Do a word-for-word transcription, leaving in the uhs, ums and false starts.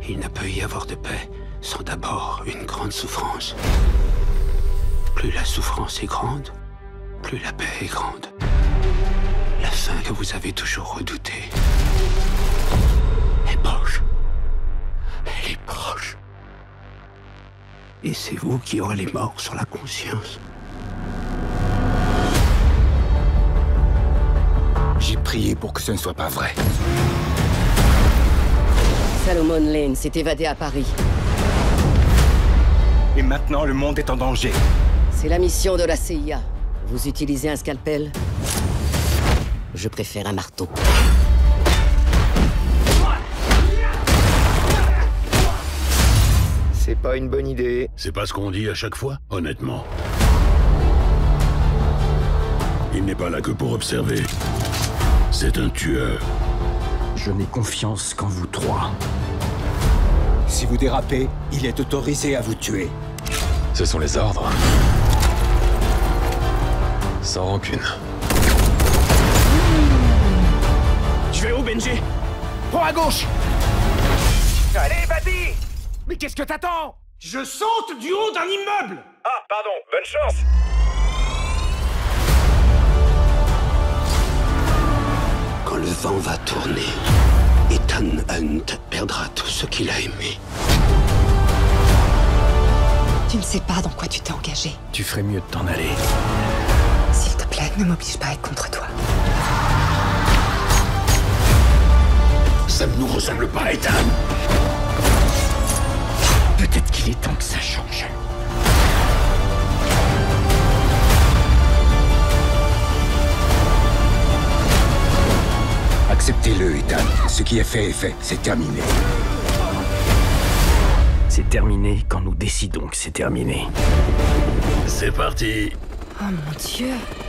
Il ne peut y avoir de paix sans d'abord une grande souffrance. Plus la souffrance est grande, plus la paix est grande. La fin que vous avez toujours redoutée est proche. Elle est proche. Et c'est vous qui aurez les morts sur la conscience. J'ai prié pour que ce ne soit pas vrai. Salomon Lane s'est évadé à Paris. Et maintenant, le monde est en danger. C'est la mission de la C I A. Vous utilisez un scalpel? Je préfère un marteau. C'est pas une bonne idée. C'est pas ce qu'on dit à chaque fois, honnêtement. Il n'est pas là que pour observer. C'est un tueur. Je n'ai confiance qu'en vous trois. Si vous dérapez, il est autorisé à vous tuer. Ce sont les ordres. Sans rancune. Je vais où, Benji? Prends à gauche. Allez, vas-y. Mais qu'est-ce que t'attends? Je saute du haut d'un immeuble! Ah, pardon, bonne chance. Quand le vent va tourner, Ethan Hunt perdra tout ce qu'il a aimé. Tu ne sais pas dans quoi tu t'es engagé. Tu ferais mieux de t'en aller. S'il te plaît, ne m'oblige pas à être contre toi. Ça ne nous ressemble pas, Ethan. Peut-être qu'il est temps que ça change. Acceptez-le, Ethan. Ce qui est fait est fait. C'est terminé. C'est terminé quand nous décidons que c'est terminé. C'est parti. Oh mon Dieu!